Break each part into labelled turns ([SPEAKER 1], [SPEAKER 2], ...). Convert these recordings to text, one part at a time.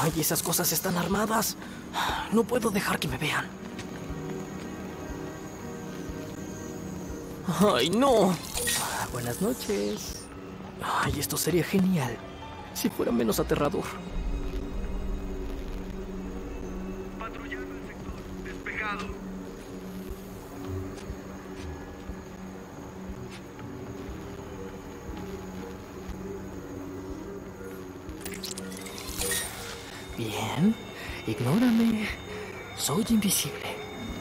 [SPEAKER 1] Ay, esas cosas están armadas. No puedo dejar que me vean. ¡Ay, no! Buenas noches. Ay, esto sería genial. Si fuera menos aterrador.
[SPEAKER 2] Patrullando el sector. Despejado.
[SPEAKER 1] Bien. Ignórame. Soy invisible.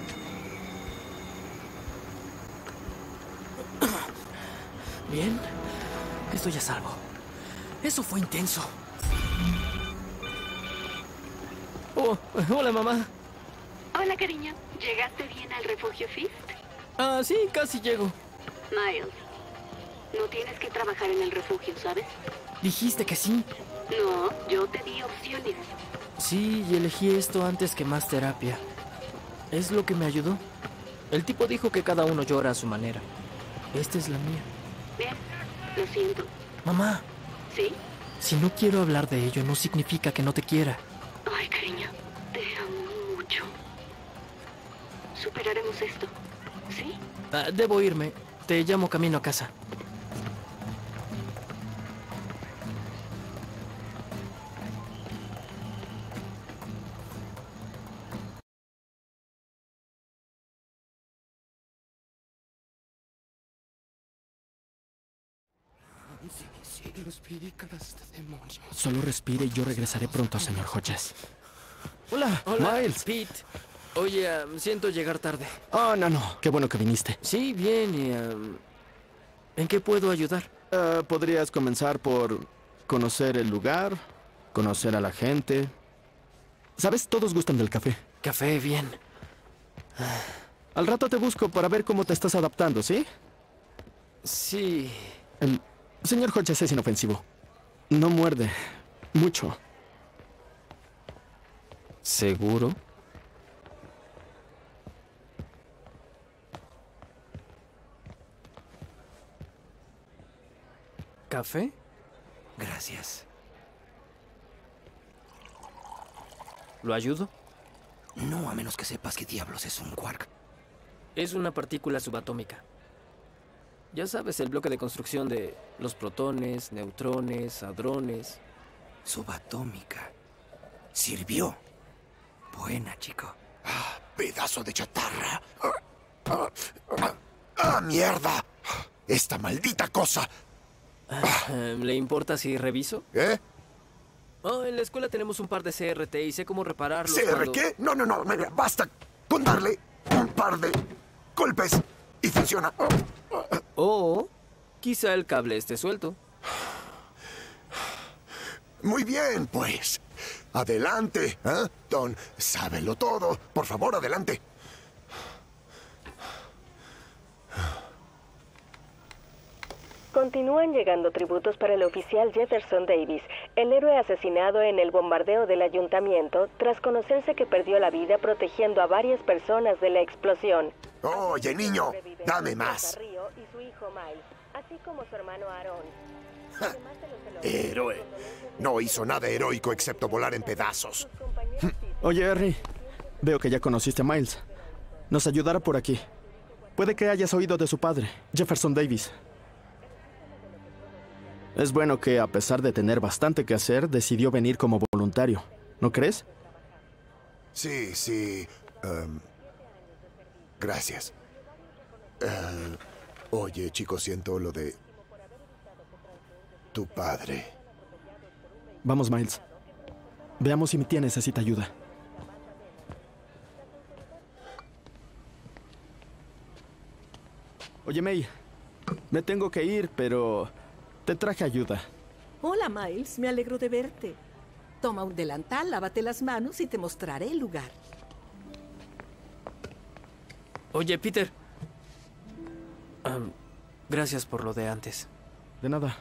[SPEAKER 1] Bien. Estoy a salvo. Eso fue intenso. Oh, hola, mamá.
[SPEAKER 3] Hola, cariño. ¿Llegaste bien al refugio Fist?
[SPEAKER 1] Ah, sí, casi llego.
[SPEAKER 3] Miles, no tienes que trabajar en el refugio, ¿sabes?
[SPEAKER 1] Dijiste que sí.
[SPEAKER 3] No, yo te di opciones.
[SPEAKER 1] Sí, y elegí esto antes que más terapia. Es lo que me ayudó. El tipo dijo que cada uno llora a su manera. Esta es la mía.
[SPEAKER 3] Bien, lo siento.
[SPEAKER 1] Mamá,
[SPEAKER 3] ¿Sí?
[SPEAKER 1] si no quiero hablar de ello, no significa que no te quiera.
[SPEAKER 3] Ay, cariño, te amo mucho. Superaremos esto, ¿sí?
[SPEAKER 1] Debo irme. Te llamo camino a casa.
[SPEAKER 4] Solo respire y yo regresaré pronto, señor Hodges.
[SPEAKER 1] Hola,
[SPEAKER 4] Miles.
[SPEAKER 1] Pete. Oye, siento llegar tarde.
[SPEAKER 4] Oh, no. Qué bueno que viniste.
[SPEAKER 1] Sí, bien. Y, ¿en qué puedo ayudar?
[SPEAKER 4] Podrías comenzar por conocer el lugar, conocer a la gente. ¿Sabes? Todos gustan del café.
[SPEAKER 1] Café, bien.
[SPEAKER 4] Al rato te busco para ver cómo te estás adaptando, ¿sí?
[SPEAKER 1] Sí.
[SPEAKER 4] El señor Hodges es inofensivo. No muerde. Mucho.
[SPEAKER 1] ¿Seguro? ¿Café?
[SPEAKER 5] Gracias.
[SPEAKER 1] ¿Lo ayudo?
[SPEAKER 5] No, a menos que sepas qué diablos es un quark.
[SPEAKER 1] Es una partícula subatómica. Ya sabes, el bloque de construcción de los protones, neutrones, hadrones.
[SPEAKER 5] Subatómica. Sirvió. Buena, chico.
[SPEAKER 6] ¡Ah, pedazo de chatarra! ¡Ah, mierda! ¡Esta maldita cosa!
[SPEAKER 1] ¿Le importa si reviso?
[SPEAKER 6] ¿Eh?
[SPEAKER 1] Oh, en la escuela tenemos un par de CRT y sé cómo repararlos.
[SPEAKER 6] ¿CR qué? No, mira, basta con darle un par de golpes y funciona.
[SPEAKER 1] O quizá el cable esté suelto.
[SPEAKER 6] Muy bien, pues. Adelante, ¿eh? Don, sábelo todo. Por favor, adelante.
[SPEAKER 7] Continúan llegando tributos para el oficial Jefferson Davis, el héroe asesinado en el bombardeo del ayuntamiento tras conocerse que perdió la vida protegiendo a varias personas de la explosión.
[SPEAKER 6] Oye, niño, dame más.
[SPEAKER 7] Río y su hijo Miles, así como su hermano Aaron.
[SPEAKER 6] Héroe. No hizo nada heroico excepto volar en pedazos.
[SPEAKER 4] Oye, Harry. Veo que ya conociste a Miles. Nos ayudará por aquí. Puede que hayas oído de su padre, Jefferson Davis. Es bueno que, a pesar de tener bastante que hacer, decidió venir como voluntario. ¿No crees?
[SPEAKER 6] Sí. Gracias. Oye, chico, siento lo de tu padre.
[SPEAKER 4] Vamos, Miles. Veamos si mi tía necesita ayuda. Oye, May. Me tengo que ir, pero te traje ayuda.
[SPEAKER 8] Hola, Miles. Me alegro de verte. Toma un delantal, lávate las manos y te mostraré el lugar.
[SPEAKER 1] Oye, Peter. Gracias por lo de antes.
[SPEAKER 4] De nada.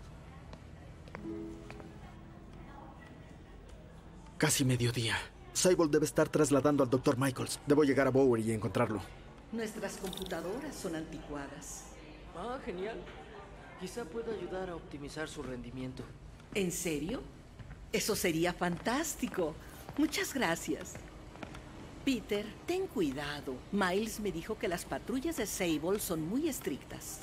[SPEAKER 4] Casi mediodía. Cyborg debe estar trasladando al Dr. Michaels. Debo llegar a Bowery y encontrarlo.
[SPEAKER 8] Nuestras computadoras son anticuadas.
[SPEAKER 1] Genial. Quizá pueda ayudar a optimizar su rendimiento.
[SPEAKER 8] ¿En serio? Eso sería fantástico. Muchas gracias. Peter, ten cuidado. Miles me dijo que las patrullas de Sable son muy estrictas.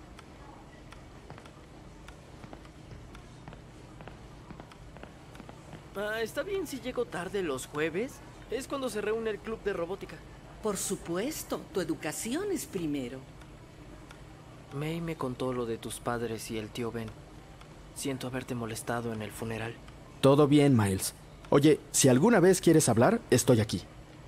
[SPEAKER 1] ¿Está bien si llego tarde los jueves? Es cuando se reúne el club de robótica.
[SPEAKER 8] Por supuesto, tu educación es primero.
[SPEAKER 1] May me contó lo de tus padres y el tío Ben. Siento haberte molestado en el funeral.
[SPEAKER 4] Todo bien, Miles. Oye, si alguna vez quieres hablar, estoy aquí.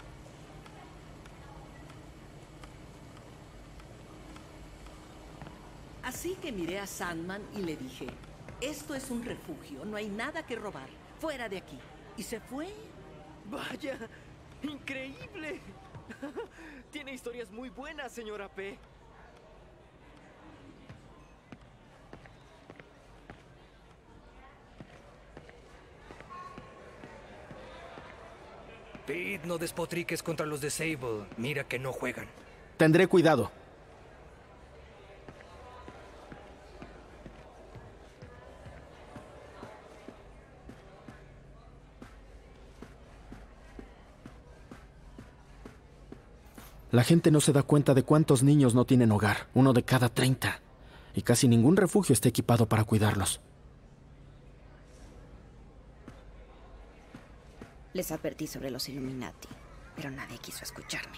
[SPEAKER 8] Así que miré a Sandman y le dije, esto es un refugio, no hay nada que robar. Fuera de aquí. Y se fue.
[SPEAKER 1] ¡Vaya! ¡Increíble! Tiene historias muy buenas, señora P.
[SPEAKER 5] Pete, no despotriques contra los de Sable. Mira que no juegan.
[SPEAKER 4] Tendré cuidado. La gente no se da cuenta de cuántos niños no tienen hogar, 1 de cada 30. Y casi ningún refugio está equipado para cuidarlos.
[SPEAKER 9] Les advertí sobre los Illuminati, pero nadie quiso escucharme.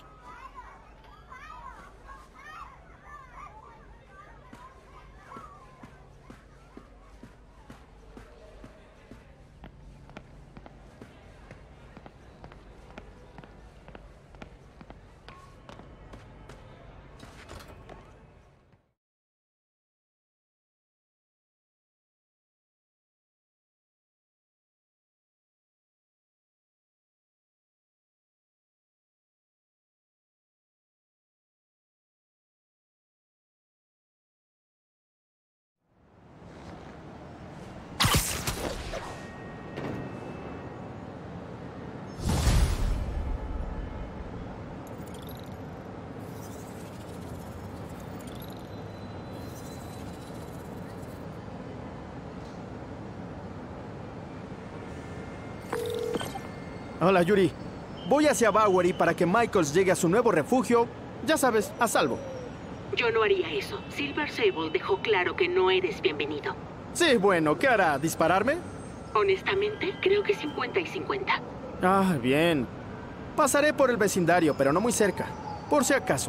[SPEAKER 4] Hola, Yuri. Voy hacia Bowery para que Michaels llegue a su nuevo refugio, ya sabes, a salvo.
[SPEAKER 3] Yo no haría eso. Silver Sable dejó claro que no eres bienvenido.
[SPEAKER 4] Sí, bueno, ¿qué hará? ¿Dispararme?
[SPEAKER 3] Honestamente, creo que 50 y 50.
[SPEAKER 4] Ah, bien. Pasaré por el vecindario, pero no muy cerca, por si acaso.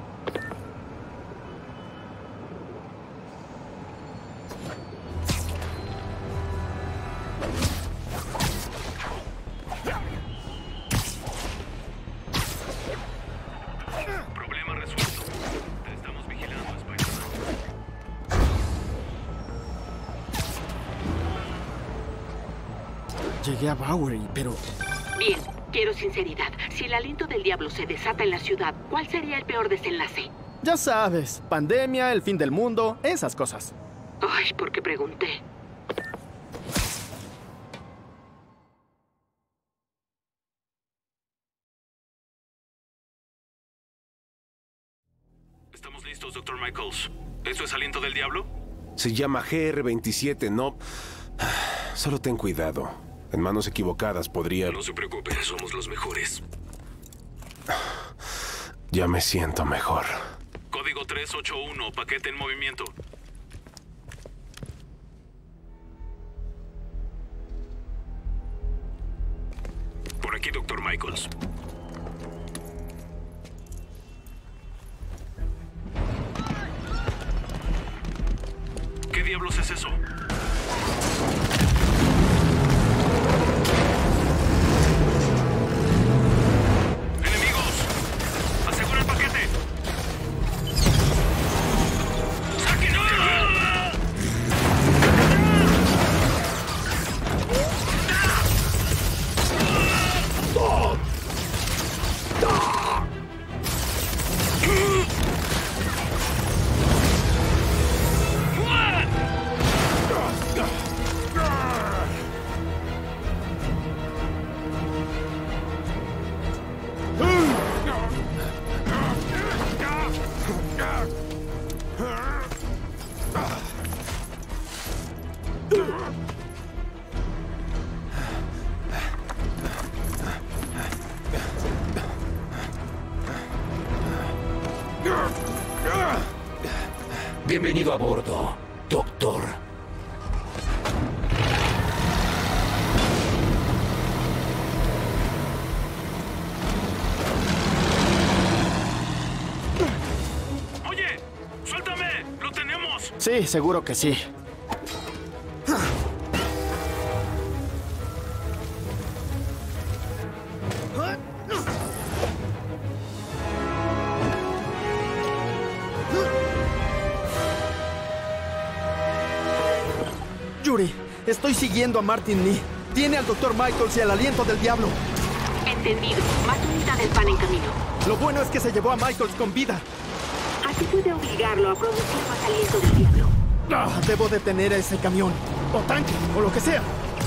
[SPEAKER 2] Problema resuelto. Te estamos vigilando, Spider-Man.
[SPEAKER 4] Llegué a Bowery, pero...
[SPEAKER 3] Bien, quiero sinceridad. Si el aliento del diablo se desata en la ciudad, ¿cuál sería el peor desenlace?
[SPEAKER 4] ya sabes, pandemia, el fin del mundo, esas cosas.
[SPEAKER 3] Ay, ¿por qué pregunté?
[SPEAKER 2] Estamos listos, Dr. Michaels. ¿Esto es aliento del diablo?
[SPEAKER 10] Se llama GR27, no... Solo ten cuidado. En manos equivocadas podría...
[SPEAKER 2] No se preocupe, somos los mejores.
[SPEAKER 10] Ya me siento mejor.
[SPEAKER 2] Código 381, paquete en movimiento. Por aquí, Dr. Michaels. ¿Qué diablos es eso? ¡Enemigos! ¡Asegura el paquete! ¡Sáquenlo!
[SPEAKER 5] Bienvenido a bordo, doctor.
[SPEAKER 2] Oye, suéltame. Lo tenemos.
[SPEAKER 4] Sí, seguro que sí. Yuri, estoy siguiendo a Martin Lee. Tiene al Dr. Michaels y al aliento del diablo.
[SPEAKER 3] Entendido. Más unidades van en camino.
[SPEAKER 4] Lo bueno es que se llevó a Michaels con vida.
[SPEAKER 3] Así puede obligarlo a producir más aliento del diablo.
[SPEAKER 4] Debo detener a ese camión. O tanque, o lo que sea.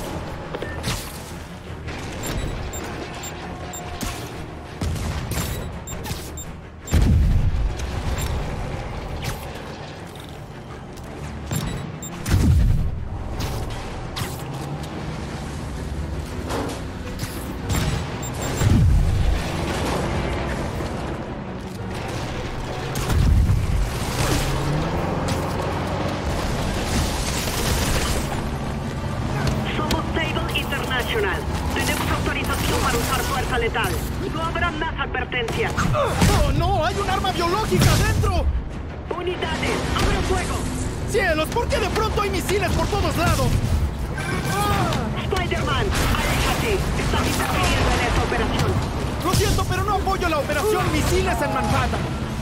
[SPEAKER 3] Tenemos autorización para usar fuerza letal. No habrá más advertencias.
[SPEAKER 4] ¡Oh, no! ¡Hay un arma biológica dentro!
[SPEAKER 3] Unidades, abran fuego.
[SPEAKER 4] ¡Cielos! ¿Por qué de pronto hay misiles por todos lados?
[SPEAKER 3] Spider-Man, aléjate. Estás interfiriendo en esta operación.
[SPEAKER 4] Lo siento, pero no apoyo la operación Misiles en Manhattan.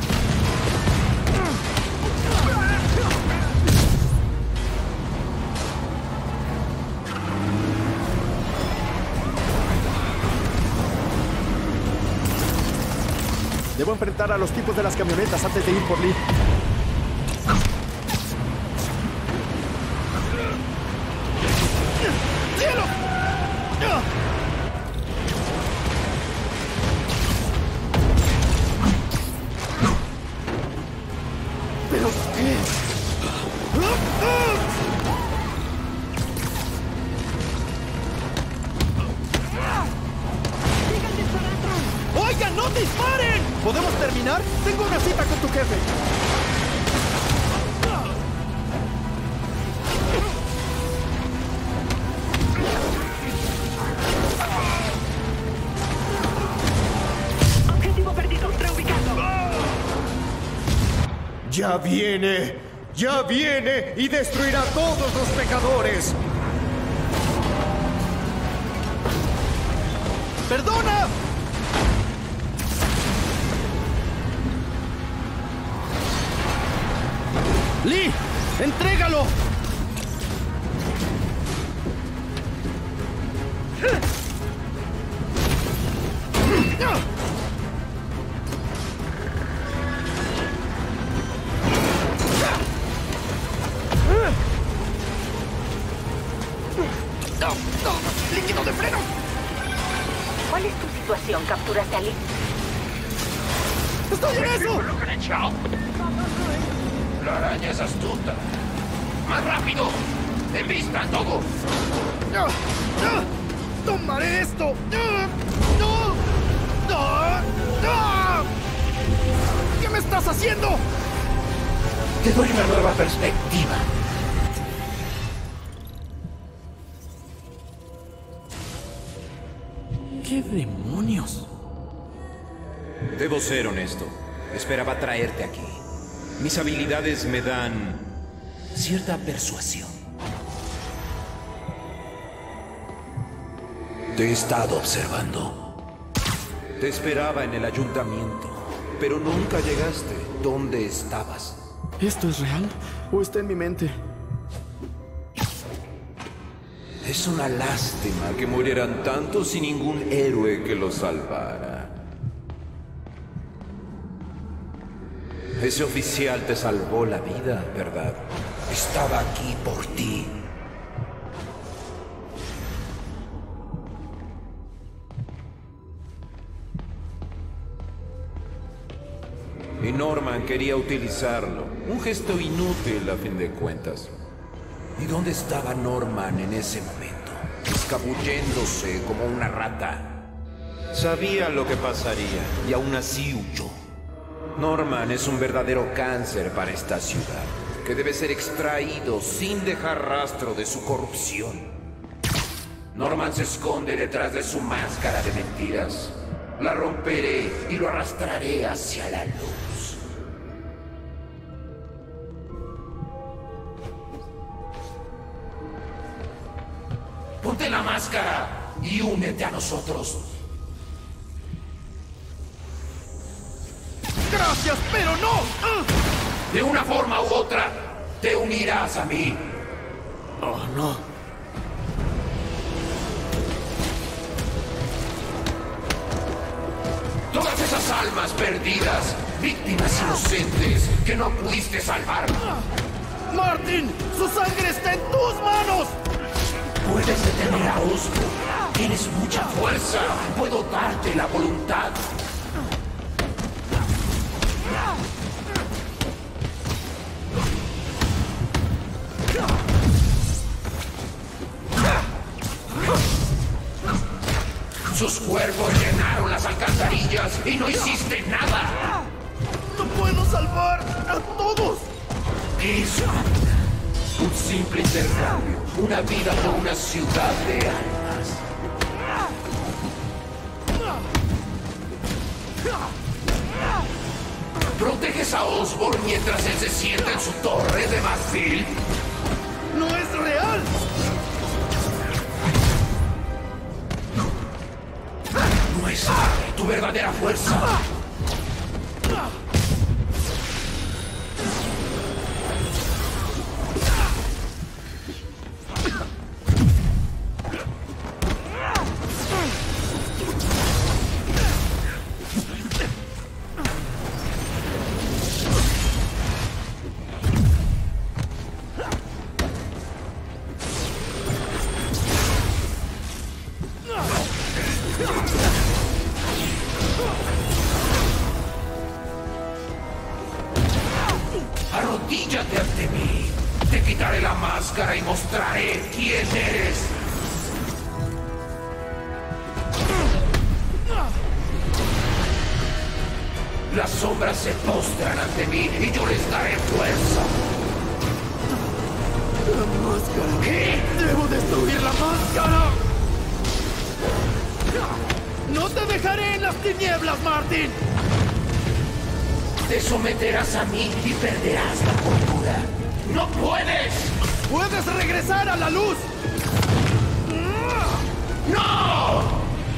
[SPEAKER 4] Debo enfrentar a los tipos de las camionetas antes de ir por Lee. ¡Cielo! ¿Pero qué? ¡Oigan, no disparen! ¿Podemos terminar? Tengo una cita con tu jefe.
[SPEAKER 3] Objetivo perdido, reubicando.
[SPEAKER 11] Ya viene y destruirá a todos los pecadores.
[SPEAKER 4] ¡Perdona! ¡Lee! ¡Entrégalo! ¡Líquido de freno!
[SPEAKER 3] ¿Cuál es tu situación? ¿Capturaste a Lee?
[SPEAKER 4] ¡Estoy en eso!
[SPEAKER 5] La araña es astuta. ¡Más rápido! ¡En vista, Togo!
[SPEAKER 4] ¡Tomaré esto! ¿Qué me estás haciendo?
[SPEAKER 5] Te doy una nueva perspectiva.
[SPEAKER 1] ¿Qué demonios?
[SPEAKER 12] Debo ser honesto. Esperaba traerte aquí. Mis habilidades me dan cierta persuasión.
[SPEAKER 5] Te he estado observando.
[SPEAKER 12] Te esperaba en el ayuntamiento, pero nunca llegaste. ¿Dónde estabas?
[SPEAKER 4] ¿Esto es real o está en mi mente?
[SPEAKER 12] Es una lástima que murieran tantos y ningún héroe que los salvara. Ese oficial te salvó la vida, ¿verdad?
[SPEAKER 5] Estaba aquí por ti.
[SPEAKER 12] Y Norman quería utilizarlo. Un gesto inútil a fin de cuentas. ¿Y dónde estaba Norman en ese momento? Escabulléndose como una rata. Sabía lo que pasaría y aún así huyó. Norman es un verdadero cáncer para esta ciudad. que debe ser extraído sin dejar rastro de su corrupción.
[SPEAKER 5] Norman se esconde detrás de su máscara de mentiras. La romperé y lo arrastraré hacia la luz. Ponte la máscara y únete a nosotros.
[SPEAKER 11] ¡Gracias, pero no!
[SPEAKER 5] De una forma u otra, te unirás a mí.
[SPEAKER 4] Oh, no.
[SPEAKER 5] Todas esas almas perdidas, víctimas inocentes que no pudiste salvar.
[SPEAKER 11] ¡Martin! ¡Su sangre está en tus manos!
[SPEAKER 5] Puedes detener a Osborn. Tienes mucha fuerza. Puedo darte la voluntad. Sus cuerpos llenaron las alcantarillas y no hiciste nada.
[SPEAKER 11] ¡No puedo salvar a todos!
[SPEAKER 5] Eso. Un simple intercambio. Una vida por una ciudad de almas. ¿Proteges a Osborn mientras él se sienta en su torre de marfil?
[SPEAKER 11] ¡No es real!
[SPEAKER 5] Muestra tu verdadera fuerza. Arrodíllate ante mí. Te quitaré la máscara y mostraré quién eres. Las sombras se postran ante mí y yo les daré fuerza.
[SPEAKER 11] ¡La máscara!
[SPEAKER 5] ¿Qué?
[SPEAKER 11] ¡Debo destruir la máscara! ¡No te dejaré en las tinieblas, Martin!
[SPEAKER 5] Te someterás a mí y perderás la cordura. ¡No puedes!
[SPEAKER 11] ¡Puedes regresar a la luz!
[SPEAKER 5] ¡No!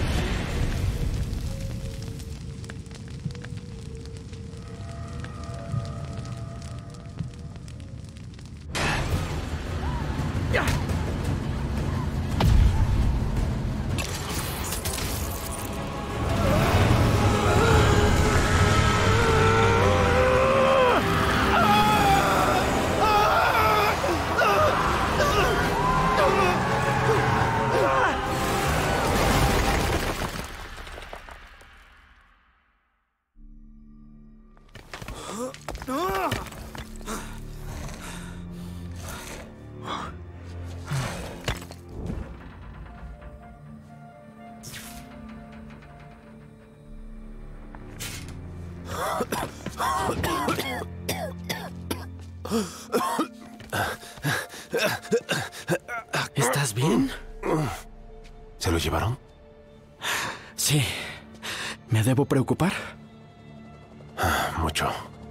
[SPEAKER 4] ¿Estás bien?
[SPEAKER 10] ¿Se lo llevaron?
[SPEAKER 4] Sí. ¿Me debo preocupar?
[SPEAKER 10] Mucho.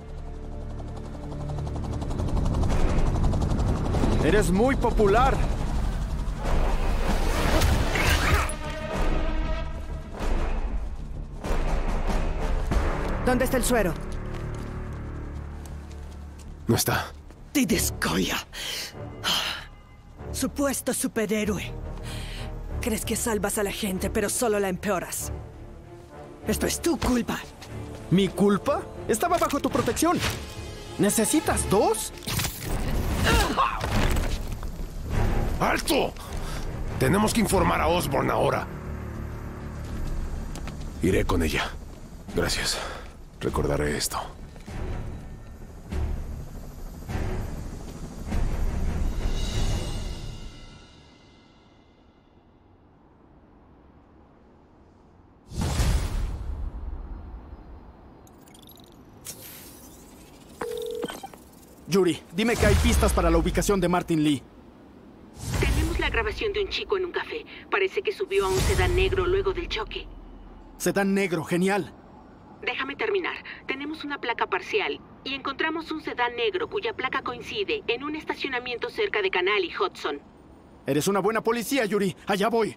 [SPEAKER 4] Eres muy popular.
[SPEAKER 13] ¿Dónde está el suero?
[SPEAKER 10] No está.
[SPEAKER 13] Didiscoya. Supuesto superhéroe. Crees que salvas a la gente, pero solo la empeoras. Esto es tu culpa.
[SPEAKER 4] ¿Mi culpa? Estaba bajo tu protección. ¿Necesitas dos?
[SPEAKER 10] ¡Alto! Tenemos que informar a Osborn ahora. Iré con ella. Gracias. Recordaré esto.
[SPEAKER 4] Yuri, dime que hay pistas para la ubicación de Martin Lee.
[SPEAKER 3] Tenemos la grabación de un chico en un café. Parece que subió a un sedán negro luego del choque.
[SPEAKER 4] Sedán negro, genial.
[SPEAKER 3] Déjame terminar. Tenemos una placa parcial y encontramos un sedán negro cuya placa coincide en un estacionamiento cerca de Canal y Hudson.
[SPEAKER 4] Eres una buena policía, Yuri. Allá voy.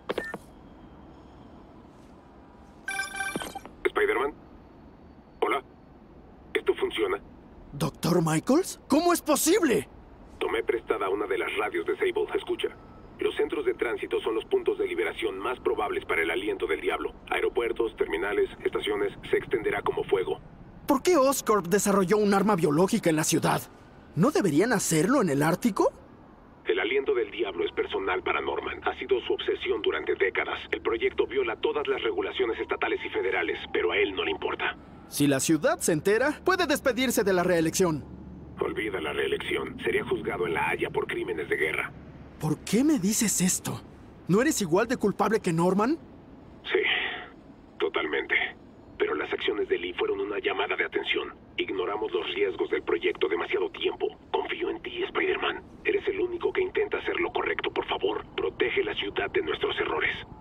[SPEAKER 10] ¿Spider-Man? Hola. ¿Esto funciona?
[SPEAKER 4] ¿Doctor Michaels? ¿Cómo es posible?
[SPEAKER 10] Tomé prestada una de las radios de Sable. Escucha. Los centros de tránsito son los puntos de liberación más probables para el aliento del diablo. Aeropuertos, terminales, estaciones, se extenderá como fuego.
[SPEAKER 4] ¿Por qué Oscorp desarrolló un arma biológica en la ciudad? ¿No deberían hacerlo en el Ártico?
[SPEAKER 10] El aliento del diablo es personal para Norman. Ha sido su obsesión durante décadas. El proyecto viola todas las regulaciones estatales y federales, pero a él no le importa.
[SPEAKER 4] Si la ciudad se entera, puede despedirse de la reelección.
[SPEAKER 10] Olvida la reelección. Sería juzgado en La Haya por crímenes de guerra.
[SPEAKER 4] ¿Por qué me dices esto? ¿No eres igual de culpable que Norman?
[SPEAKER 10] Sí, totalmente. Pero las acciones de Lee fueron una llamada de atención. Ignoramos los riesgos del proyecto demasiado tiempo. Confío en ti, Spider-Man. Eres el único que intenta hacer lo correcto. Por favor, protege la ciudad de nuestros errores.